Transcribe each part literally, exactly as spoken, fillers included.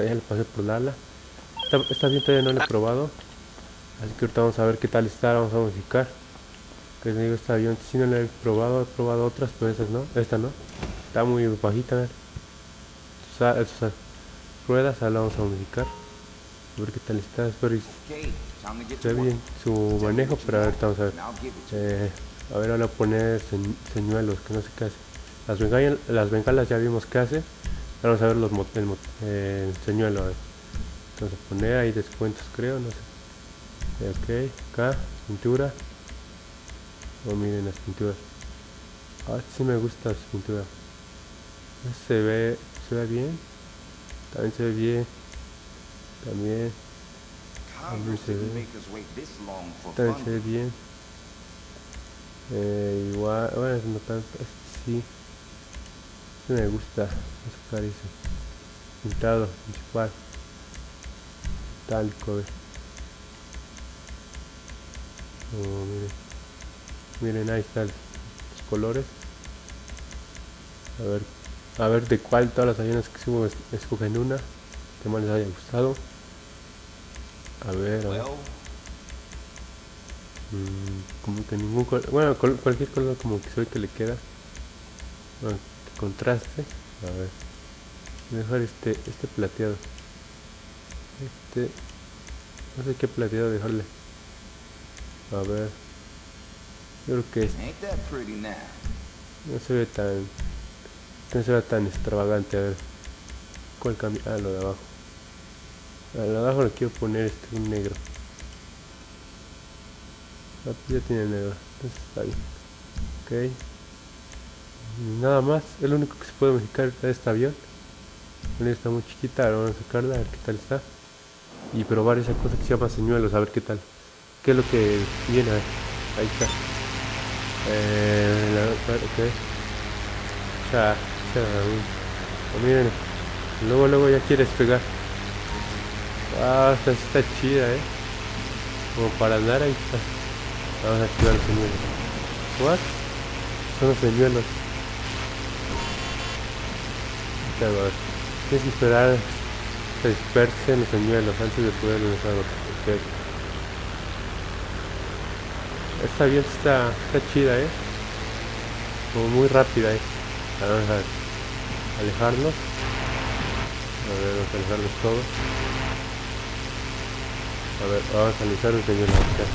esta ya le pasé por el ala. Esta, esta avión todavía no la he probado. Así que ahorita vamos a ver qué tal está, vamos a modificar. Que les digo, este avión si no la he probado, he probado otras, pero esas no, esta no. Está muy bajita, a ver. Esas, esas ruedas, ahora la vamos a modificar. A ver qué tal está, espero y se ve bien su manejo, pero ahorita vamos a ver. Eh, a ver, ahora poner señuelos, que no sé qué hace. Las bengalas, las bengalas ya vimos qué hace. Ahora vamos a ver los el, eh, el señuelo. A ver. Vamos a poner ahí descuentos, creo, no sé. Ok, acá, pintura. Oh, miren las pinturas. Ah, sí me gusta las pinturas. Se ve, se ve bien. También se ve bien. También. También se ve. También se ve bien. Eh, igual, bueno, no tanto. Este sí. Este me gusta. Vamos a sacar ese. Pintado, principal. Talco, eh. Oh, miren. Miren, ahí están los colores. A ver, a ver de cuál todas las aviones que subo escogen una. Que más les haya gustado. A ver, a ver. Mm, como que ningún color. Bueno, col cualquier color como que soy que le queda. Bueno, que contraste. A ver. Mejor este, este plateado. Este. No sé qué plateado dejarle. A ver. Yo creo que este no se ve tan no se ve tan extravagante. A ver cuál cambia. Ah, lo de abajo. A lo de abajo le quiero poner este un negro. Ah, pues ya tiene negro, entonces está bien. Ok, nada más, es lo único que se puede modificar de este avión. Está muy chiquita, ahora vamos a sacarla a ver qué tal está y probar esa cosa que se llama señuelos, a ver qué tal, qué es lo que viene. A ver, ahí está. Eh, la, ok. Ya, ya, oh, miren, luego, luego ya quieres pegar. Ah, esta está chida, eh. Como para andar, ahí está. Vamos a activar los señuelos. What? Son los señuelos. A ver, tienes que esperar que dispersen los señuelos antes de poder lanzar otro. Okay. Esta bien está, está chida, eh. Como muy rápida, eh. Vamos a alejarnos. A ver, vamos a alejarnos todos. A ver, vamos a alisar un señuelo.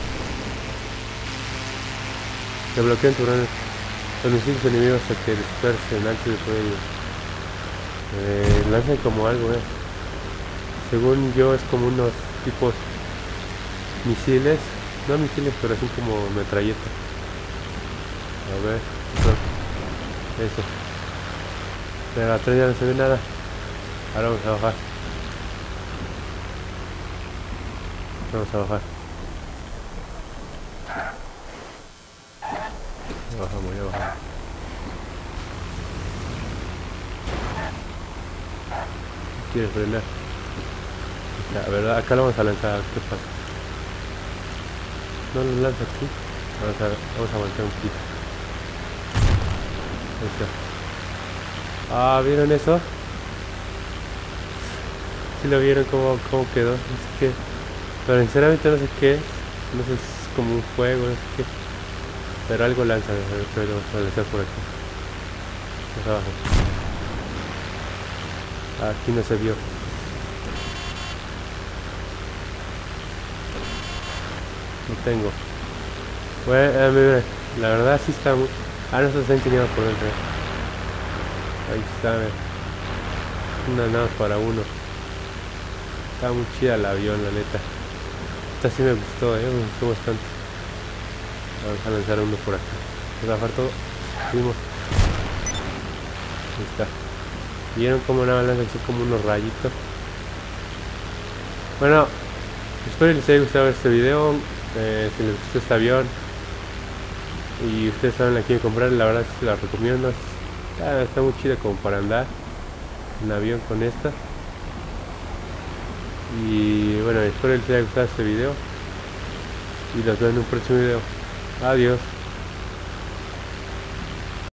Se bloquean turnos los misiles enemigos hasta que dispersen antes de poder ir. Eh, lanzan como algo, eh. Según yo es como unos tipos misiles, no misiles, pero así como metralleta. A ver, eso, eso. Pero atrás ya no se ve nada. Ahora vamos a bajar. Vamos a bajar. Ya bajamos, ya bajamos. Quiere frenar. La verdad, acá lo vamos a lanzar. ¿Qué pasa? No lo lanza aquí. Vamos a, vamos a avanzar un poquito. Ahí está. Ah, ¿vieron eso? Si lo vieron cómo, cómo quedó. Es que, pero sinceramente no sé qué es. No sé si es como un fuego, no sé qué. Pero algo lanza, pero vamos a lanzar por aquí. Más abajo. Aquí no se vio. No tengo. Bueno, eh, mira, la verdad sí está muy... Ah, no se está enseñando por dentro. Ahí está, a ver. Una nada para uno. Está muy chida el avión, la neta. Esta sí me gustó, eh, me gustó bastante. Vamos a lanzar uno por acá. Vamos a bajar todo. Subimos. Ahí está. ¿Vieron cómo nada más lanzan como unos rayitos? Bueno, espero que les haya gustado este video. Eh, si les gustó este avión y ustedes saben la quieren comprar, la verdad se la recomiendo. Está, está muy chida como para andar en avión con esta. Y bueno, espero que les haya gustado este video y los veo en un próximo video. Adiós.